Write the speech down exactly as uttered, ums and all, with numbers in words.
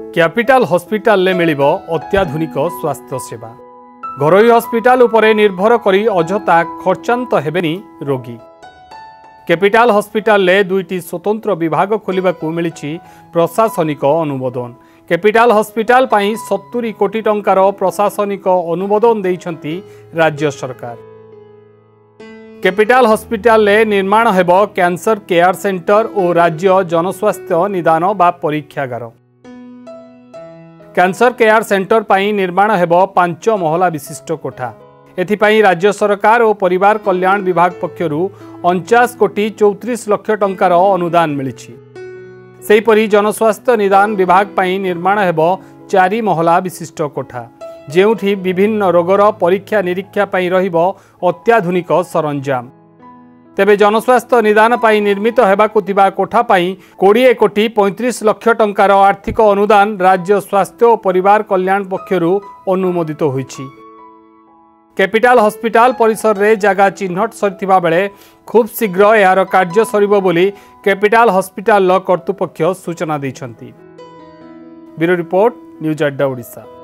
Capital hospital ले मिलिबो अत्याधुनिक स्वास्थ्य सेवा। घरोई हॉस्पिटल उपरे निर्भर करी अजथा खर्चांत हेबेनी रोगी। कैपिटाल हॉस्पिटल ले दुईटी स्वतंत्र विभाग खोलिबाकू मिलिछि प्रशासनिक अनुमोदन। कैपिटाल हॉस्पिटल पाई सत्तरी कोटी टंकार प्रशासनिक अनुमोदन देइछंती राज्य सरकार। कैपिटाल हॉस्पिटल ले निर्माण हेबो कैंसर केयर सेंटर और राज्य जनस्वास्थ्य निदान बा परीक्षागार। कैंसर केयर सेंटर पाई निर्माण हेबो पांच महला विशिष्ट कोठा। एथिपाई राज्य सरकार और परिवार कल्याण विभाग पक्षरु उनचास कोटी चौतीस लक्ष टंकार अनुदान मिलिछि। सेहीपरि जनस्वास्थ्य निदान विभाग पाई निर्माण हेबो चारि महला विशिष्ट कोठा, जेउठी विभिन्न रोगर परीक्षा निरीक्षा पाई रहिबो अत्याधुनिक सरंजाम। तेबे जनस्वास्थ्य निदान पाई निर्मित हेबाकु थिबा कोठा पाई बीस कोटी पैंतीस लक्ष टंकार आर्थिक अनुदान राज्य स्वास्थ्य और परिवार कल्याण पक्षरु अनुमोदित होईछि। कैपिटाल हॉस्पिटल परिसर रे जगह चिन्हट सरिथिबा बेले खूब शीघ्र यार कार्य सरिबो बोली कैपिटाल हॉस्पिटल कर्तृपक्ष सूचना दैछंती। ब्यूरो रिपोर्ट, न्यूज अड्डा ओडिशा।